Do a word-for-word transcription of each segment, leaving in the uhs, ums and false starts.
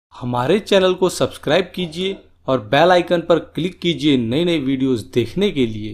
हमारे चैनल को सब्सक्राइब कीजिए और बेल आइकन पर क्लिक कीजिए नई नई वीडियोस देखने के लिए।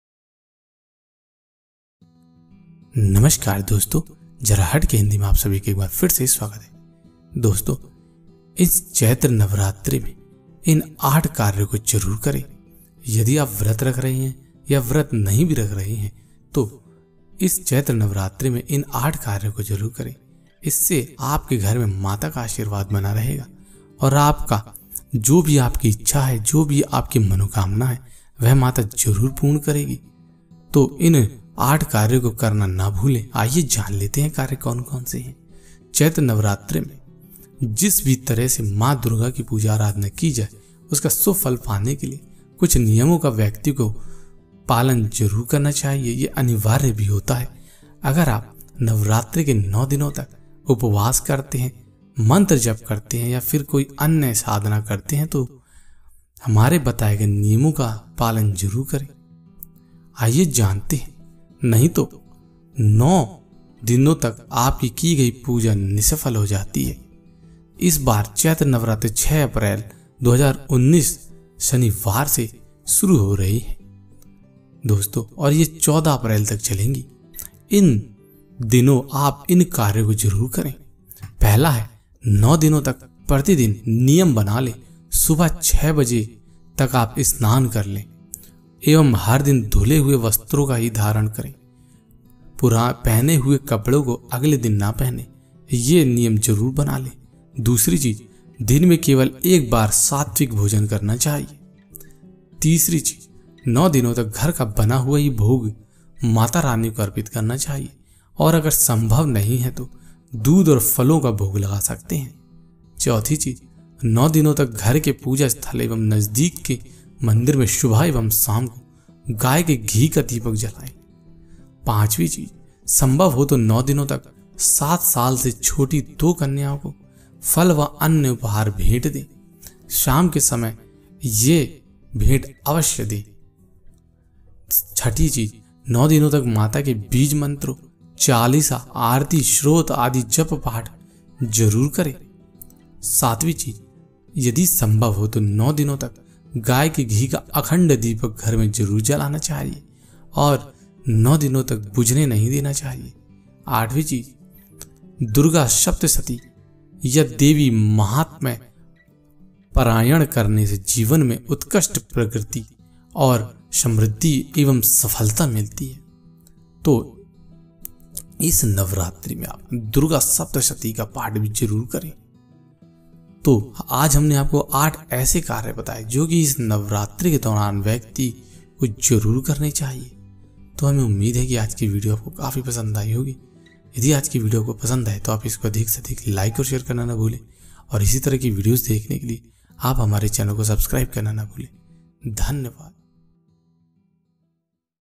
नमस्कार दोस्तों, जरा हट के हिंदी में आप सभी के एक बार फिर से स्वागत है। दोस्तों, इस चैत्र नवरात्रि में इन आठ कार्यों को जरूर करें। यदि आप व्रत रख रहे हैं या व्रत नहीं भी रख रहे हैं तो इस चैत्र नवरात्रि में इन आठ कार्यों को जरूर करें। इससे आपके घर में माता का आशीर्वाद बना रहेगा और आपका जो भी आपकी इच्छा है, जो भी आपकी मनोकामना है, वह माता जरूर पूर्ण करेगी। तो इन आठ कार्यों को करना ना भूलें। आइए जान लेते हैं कार्य कौन कौन से हैं। चैत्र नवरात्रि में जिस भी तरह से माँ दुर्गा की पूजा आराधना की जाए उसका सुफल पाने के लिए कुछ नियमों का व्यक्ति को पालन जरूर करना चाहिए। ये अनिवार्य भी होता है। अगर आप नवरात्रि के नौ दिनों तक उपवास करते हैं, मंत्र जप करते हैं या फिर कोई अन्य साधना करते हैं तो हमारे बताए गए नियमों का पालन जरूर करें। आइए जानते हैं, नहीं तो नौ दिनों तक आपकी की गई पूजा निष्फल हो जाती है। इस बार चैत्र नवरात्रि छह अप्रैल दो हज़ार उन्नीस शनिवार से शुरू हो रही है दोस्तों, और ये चौदह अप्रैल तक चलेंगी। इन दिनों आप इन कार्यों को जरूर करें। पहला है, नौ दिनों तक प्रतिदिन नियम बना लें। सुबह छह बजे तक आप स्नान कर लें एवं हर दिन धुले हुए वस्त्रों का ही धारण करें। पुरा पहने हुए कपड़ों को अगले दिन ना पहने, ये नियम जरूर बना लें। दूसरी चीज, दिन में केवल एक बार सात्विक भोजन करना चाहिए। तीसरी चीज, नौ दिनों तक घर का बना हुआ ही भोग माता रानी को अर्पित करना चाहिए और अगर संभव नहीं है तो दूध और फलों का भोग लगा सकते हैं। चौथी चीज, नौ दिनों तक घर के पूजा स्थल एवं नजदीक के मंदिर में सुबह एवं शाम को गाय के घी का दीपक जलाएं। पांचवी चीज, संभव हो तो नौ दिनों तक सात साल से छोटी दो कन्याओं को फल व अन्य उपहार भेंट दें। शाम के समय ये भेंट अवश्य दें। छठी चीज, नौ दिनों तक माता के बीज मंत्रों, चालीसा, आरती, श्रोत आदि जप पाठ जरूर करें। सातवीं चीज, यदि संभव हो तो नौ दिनों तक गाय के घी का अखंड दीपक घर में जरूर जलाना चाहिए और नौ दिनों तक बुझने नहीं देना चाहिए। आठवीं चीज, दुर्गा सप्तशती या देवी महात्म्य पारायण करने से जीवन में उत्कृष्ट प्रगति और समृद्धि एवं सफलता मिलती है। तो इस नवरात्रि में आप दुर्गा सप्तशती का पाठ भी जरूर करें। तो आज हमने आपको आठ ऐसे कार्य बताए जो कि इस नवरात्रि के दौरान व्यक्ति को जरूर करने चाहिए। तो हमें उम्मीद है कि आज की वीडियो आपको काफी पसंद आई होगी। यदि आज की वीडियो को पसंद आए तो आप इसको अधिक से अधिक लाइक और शेयर करना ना भूलें और इसी तरह की वीडियोस देखने के लिए आप हमारे चैनल को सब्सक्राइब करना ना भूलें। धन्यवाद।